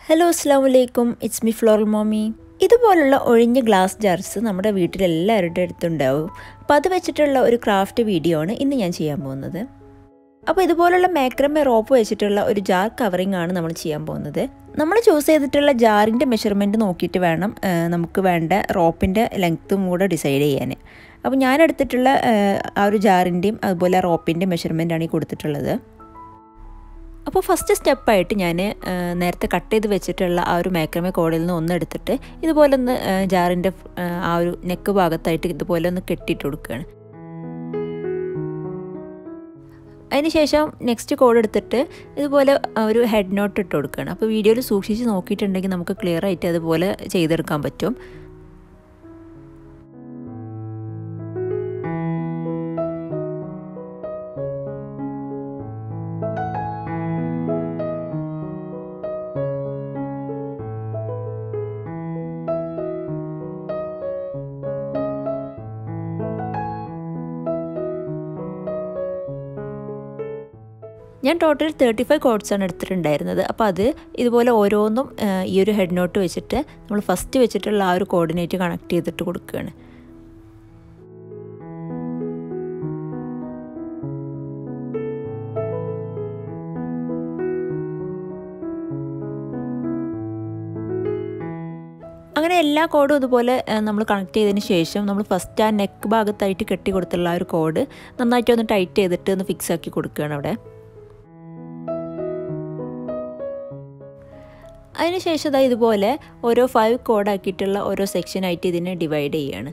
Hello അസ്സലാമു അലൈക്കും, it's me floral mommy. ഇതുപോലുള്ള ഒഴിഞ്ഞ ഗ്ലാസ് ജാർസ് നമ്മുടെ വീട്ടിലെല്ലാവരുടെ അടുത്തുണ്ടാവും. അപ്പോൾ അത് വെച്ചിട്ടുള്ള ഒരു ക്രാഫ്റ്റ് വീഡിയോ ആണ് ഇന്ന് ഞാൻ ചെയ്യാൻ പോകുന്നത്. അപ്പോൾ ഇതുപോലുള്ള മാക്രമേ റോപ്പ് വെച്ചിട്ടുള്ള ഒരു ജാർ കവറിംഗ് ആണ് നമ്മൾ ചെയ്യാൻ പോകുന്നത്. നമ്മൾ ചൂസ് ചെയ്തിട്ടുള്ള ജാറിൻ്റെ മെഷർമെൻറ്റ് നോക്കിയിട്ട് വേണം നമുക്ക് വേണ്ട റോപ്പിൻ്റെ ലെങ്ത്തും കൂടെ ഡിസൈഡ് ചെയ്യാൻ. അപ്പോൾ ഞാൻ എടുത്തിട്ടുള്ള ആ ഒരു ജാറിൻ്റെയും അതുപോലെ റോപ്പിൻ്റെ മെഷർമെൻറ്റാണ് ഈ കൊടുത്തിട്ടുള്ളത്. അപ്പോൾ ഫസ്റ്റ് സ്റ്റെപ്പായിട്ട് ഞാൻ നേരത്തെ കട്ട് ചെയ്ത് വെച്ചിട്ടുള്ള ആ ഒരു മാക്രമേ കോഡിൽ നിന്ന് ഒന്നെടുത്തിട്ട് ഇതുപോലെ ഒന്ന് ജാറിൻ്റെ ആ ഒരു നെക്ക് ഭാഗത്തായിട്ട് ഇതുപോലെ ഒന്ന് കെട്ടിയിട്ട് കൊടുക്കുകയാണ്. അതിനുശേഷം നെക്സ്റ്റ് കോഡ് എടുത്തിട്ട് ഇതുപോലെ ഒരു ഹെഡ് നോട്ട് ഇട്ട് കൊടുക്കുകയാണ്. അപ്പോൾ വീഡിയോയിൽ സൂക്ഷിച്ച് നോക്കിയിട്ടുണ്ടെങ്കിൽ നമുക്ക് ക്ലിയർ ആയിട്ട് അതുപോലെ ചെയ്തെടുക്കാൻ പറ്റും. ഞാൻ ടോട്ടൽ 35 കോഡ്സാണ് എടുത്തിട്ടുണ്ടായിരുന്നത്. അപ്പോൾ അത് ഇതുപോലെ ഓരോന്നും ഈ ഒരു ഹെഡ് നോട്ട് വെച്ചിട്ട് നമ്മൾ ഫസ്റ്റ് വെച്ചിട്ടുള്ള ആ ഒരു കോർഡിനേറ്റ് കണക്ട് ചെയ്തിട്ട് കൊടുക്കുകയാണ്. അങ്ങനെ എല്ലാ കോഡും ഇതുപോലെ നമ്മൾ കണക്ട് ചെയ്തതിന് ശേഷം നമ്മൾ ഫസ്റ്റ് ആ നെക്ക് ഭാഗത്തായിട്ട് കെട്ടി കൊടുത്തുള്ള ആ ഒരു കോഡ് നന്നായിട്ട് ഒന്ന് ടൈറ്റ് ചെയ്തിട്ട് ഒന്ന് ഫിക്സ് ആക്കി കൊടുക്കുകയാണ് അവിടെ. അതിനുശേഷം ഇതുപോലെ ഓരോ 5 കോഡാക്കിയിട്ടുള്ള ഓരോ സെക്ഷനായിട്ട് ഇതിനെ ഡിവൈഡ് ചെയ്യുകയാണ്.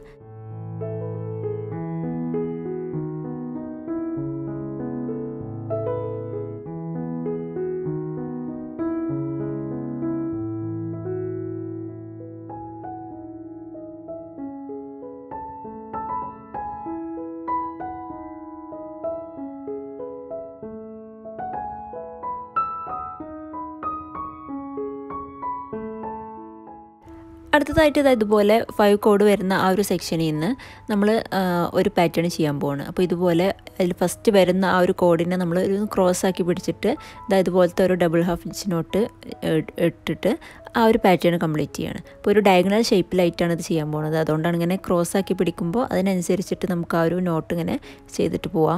അടുത്തതായിട്ട് ഇതുപോലെ 5 കോഡ് വരുന്ന ആ ഒരു സെക്ഷനിൽ നിന്ന് നമ്മൾ ഒരു പാറ്റേൺ ചെയ്യാൻ പോവാണ്. അപ്പോൾ ഇതുപോലെ അതിൽ ഫസ്റ്റ് വരുന്ന ആ ഒരു കോഡിനെ നമ്മൾ ഒരു ക്രോസ് ആക്കി പിടിച്ചിട്ട് ഇതുപോലത്തെ ഒരു ഡബിൾ ഹാഫ് ഇഞ്ച് നോട്ട് ഇട്ടിട്ട് ആ ഒരു പാറ്റേൺ കംപ്ലീറ്റ് ചെയ്യാണ്. അപ്പോൾ ഒരു ഡയഗണൽ ഷേപ്പിലായിട്ടാണ് ഇത് ചെയ്യാൻ പോകുന്നത്. അതുകൊണ്ടാണ് ഇങ്ങനെ ക്രോസ് ആക്കി പിടിക്കുമ്പോൾ അതിനനുസരിച്ചിട്ട് നമുക്ക് ആ ഒരു നോട്ട് ഇങ്ങനെ ചെയ്തിട്ട് പോവാം.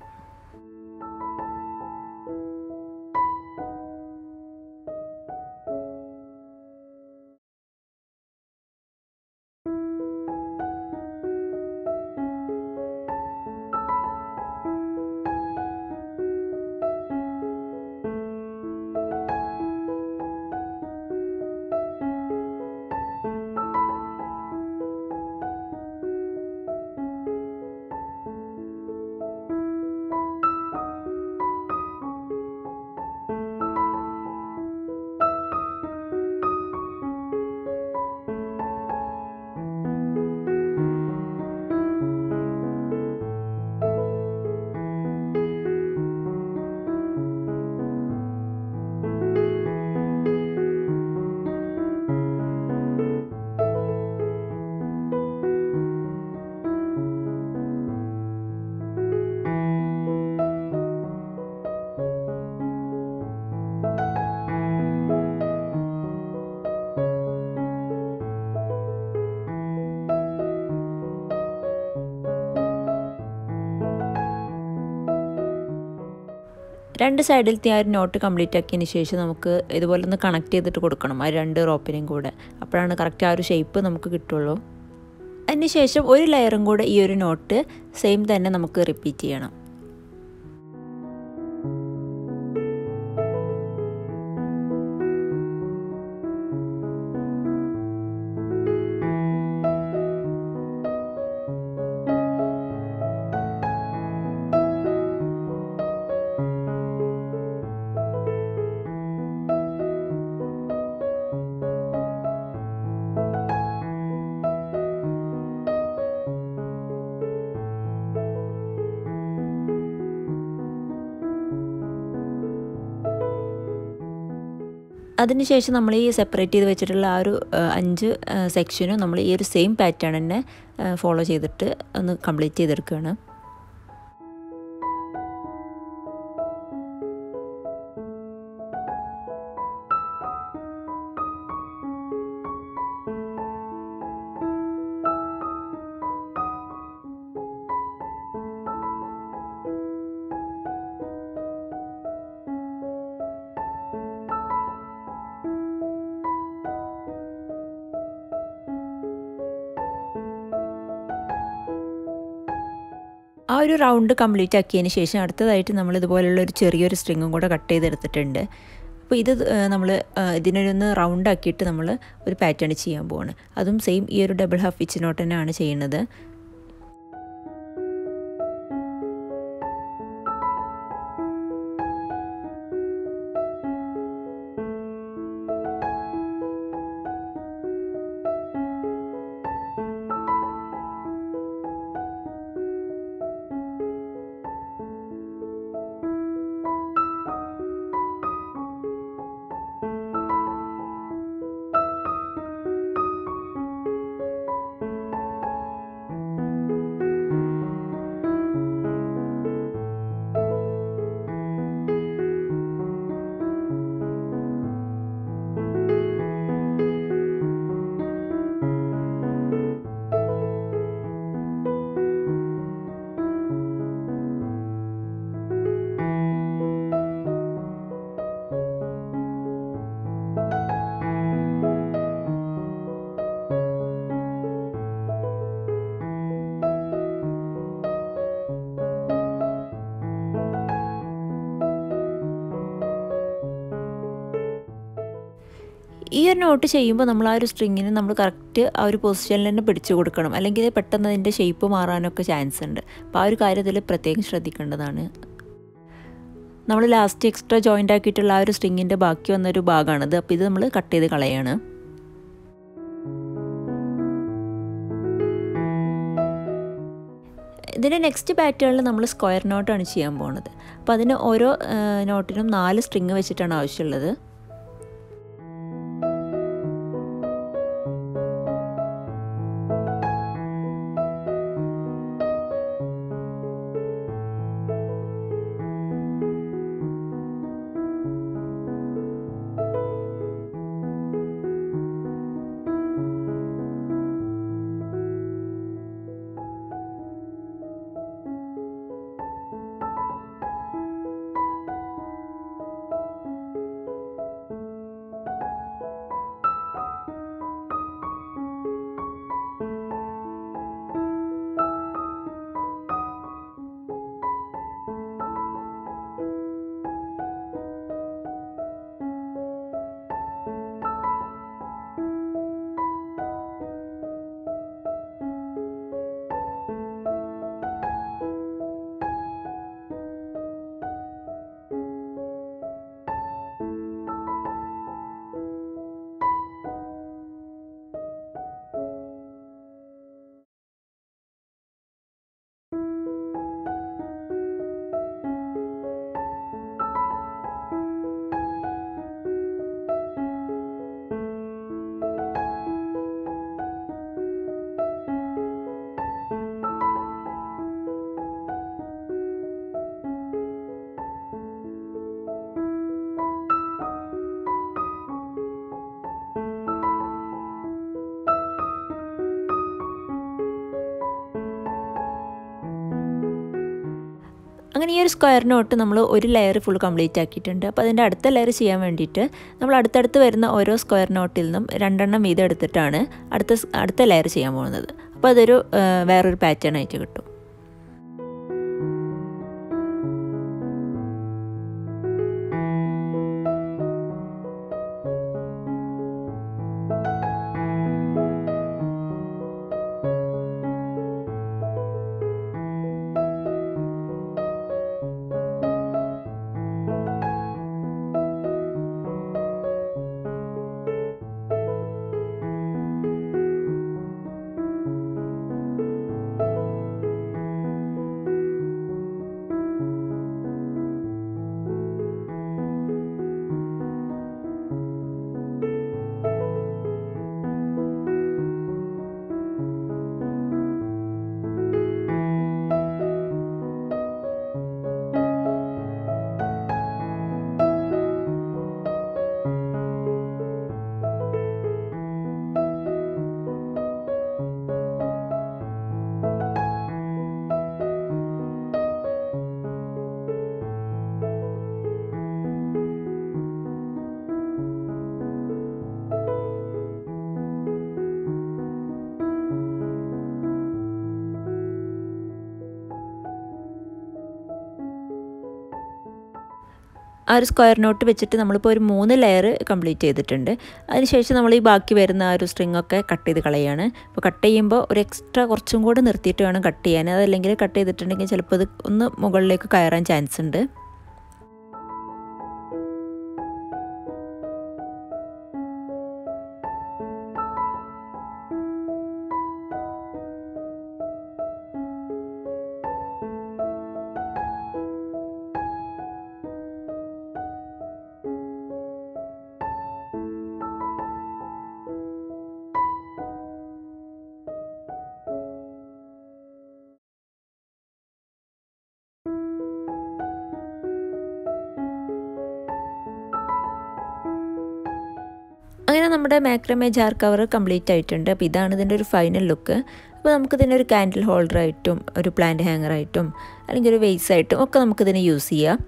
രണ്ട് സൈഡിലത്തെ ആ ഒരു നോട്ട് കംപ്ലീറ്റ് ആക്കിയതിന് ശേഷം നമുക്ക് ഇതുപോലെ ഒന്ന് കണക്ട് ചെയ്തിട്ട് കൊടുക്കണം ആ രണ്ട് റോപ്പിനെയും കൂടെ. അപ്പോഴാണ് കറക്റ്റ് ആ ഒരു ഷേപ്പ് നമുക്ക് കിട്ടുള്ളൂ. അതിന് ശേഷം ഒരു ലെയറും കൂടെ ഈ ഒരു നോട്ട് സെയിം തന്നെ നമുക്ക് റിപ്പീറ്റ് ചെയ്യണം. അതിനുശേഷം നമ്മൾ ഈ സെപ്പറേറ്റ് ചെയ്ത് വെച്ചിട്ടുള്ള ആ ഒരു 5 സെക്ഷനും നമ്മൾ ഈ ഒരു സെയിം പാറ്റേൺ തന്നെ ഫോളോ ചെയ്തിട്ട് ഒന്ന് കംപ്ലീറ്റ് ചെയ്തെടുക്കുകയാണ്. ആ ഒരു റൗണ്ട് കംപ്ലീറ്റ് ആക്കിയതിന് ശേഷം അടുത്തതായിട്ട് നമ്മൾ ഇതുപോലുള്ള ഒരു ചെറിയൊരു സ്ട്രിങ്ങും കൂടെ കട്ട് ചെയ്തെടുത്തിട്ടുണ്ട്. അപ്പോൾ ഇത് നമ്മൾ ഇതിനൊന്ന് റൗണ്ട് ആക്കിയിട്ട് നമ്മൾ ഒരു പാറ്റേൺ ചെയ്യാൻ പോവാണ്. അതും സെയിം ഈ ഒരു ഡബിൾ ഹാഫ് പിച്ച് നോട്ട് തന്നെയാണ് ചെയ്യുന്നത്. ഈ ഒരു നോട്ട് ചെയ്യുമ്പോൾ നമ്മൾ ആ ഒരു സ്ട്രിങ്ങിന് നമ്മൾ കറക്റ്റ് ആ ഒരു പൊസിഷനിൽ തന്നെ പിടിച്ചു കൊടുക്കണം, അല്ലെങ്കിൽ പെട്ടെന്ന് അതിൻ്റെ ഷേപ്പ് മാറാനൊക്കെ ചാൻസ് ഉണ്ട്. അപ്പോൾ ആ ഒരു കാര്യത്തിൽ പ്രത്യേകം ശ്രദ്ധിക്കേണ്ടതാണ്. നമ്മൾ ലാസ്റ്റ് എക്സ്ട്രാ ജോയിൻ്റ് ആക്കിയിട്ടുള്ള ആ ഒരു സ്ട്രിങ്ങിൻ്റെ ബാക്കി വന്നൊരു ഭാഗമാണിത്. അപ്പോൾ ഇത് നമ്മൾ കട്ട് ചെയ്ത് കളയാണ്. ഇതിൻ്റെ നെക്സ്റ്റ് പാറ്റേണിൽ നമ്മൾ സ്ക്വയർ നോട്ടാണ് ചെയ്യാൻ പോകുന്നത്. അപ്പോൾ അതിന് ഓരോ നോട്ടിനും 4 സ്ട്രിങ് വെച്ചിട്ടാണ് ആവശ്യമുള്ളത്. അങ്ങനെ ഈ ഒരു സ്ക്വയർ നോട്ട് നമ്മൾ ഒരു ലെയർ ഫുൾ കംപ്ലീറ്റ് ആക്കിയിട്ടുണ്ട്. അപ്പോൾ അതിൻ്റെ അടുത്ത ലെയർ ചെയ്യാൻ വേണ്ടിയിട്ട് നമ്മൾ അടുത്തടുത്ത് വരുന്ന ഓരോ സ്ക്വയർ നോട്ടിൽ നിന്നും 2 വീതം എടുത്തിട്ടാണ് അടുത്ത ലെയർ ചെയ്യാൻ പോകുന്നത്. അപ്പോൾ അതൊരു വേറൊരു പാറ്റേൺ ആയിട്ട് കിട്ടും. ആ ഒരു സ്ക്വയർ നോട്ട് വെച്ചിട്ട് നമ്മളിപ്പോൾ ഒരു 3 ലെയർ കംപ്ലീറ്റ് ചെയ്തിട്ടുണ്ട്. അതിനുശേഷം നമ്മൾ ഈ ബാക്കി വരുന്ന ആ ഒരു സ്ട്രിങ് ഒക്കെ കട്ട് ചെയ്ത് കളയാണ്. അപ്പോൾ കട്ട് ചെയ്യുമ്പോൾ ഒരു എക്സ്ട്രാ കുറച്ചും കൂടെ നിർത്തിയിട്ട് വേണം കട്ട് ചെയ്യാൻ. അതല്ലെങ്കിൽ കട്ട് ചെയ്തിട്ടുണ്ടെങ്കിൽ ചിലപ്പോൾ ഇത് ഒന്ന് മുകളിലേക്ക് കയറാൻ ചാൻസ് ഉണ്ട്. അങ്ങനെ നമ്മുടെ മാക്രമേ ജാർ കവർ കംപ്ലീറ്റ് ആയിട്ടുണ്ട്. അപ്പോൾ ഇതാണ് ഇതിൻ്റെ ഒരു ഫൈനൽ ലുക്ക്. അപ്പോൾ നമുക്കിതിനെ ഒരു കാൻഡിൽ ഹോൾഡറായിട്ടും ഒരു പ്ലാന്റ് ഹാങ്ങറായിട്ടും അല്ലെങ്കിൽ ഒരു വെയ്സായിട്ടും ഒക്കെ നമുക്കിതിനെ യൂസ് ചെയ്യാം.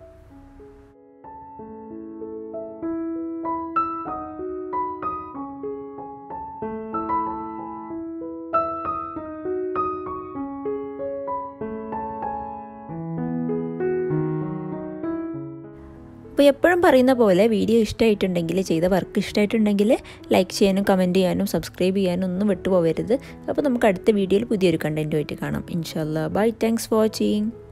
അപ്പോൾ എപ്പോഴും പറയുന്ന പോലെ വീഡിയോ ഇഷ്ടമായിട്ടുണ്ടെങ്കിൽ, ചെയ്ത വർക്ക് ഇഷ്ടമായിട്ടുണ്ടെങ്കിൽ ലൈക്ക് ചെയ്യാനും കമൻറ്റ് ചെയ്യാനും സബ്സ്ക്രൈബ് ചെയ്യാനും ഒന്നും വിട്ടുപോകരുത്. അപ്പോൾ നമുക്ക് അടുത്ത വീഡിയോയിൽ പുതിയൊരു കണ്ടൻറ്റുമായിട്ട് കാണാം. ഇൻഷാല്ലാ. ബൈ. Thanks for watching.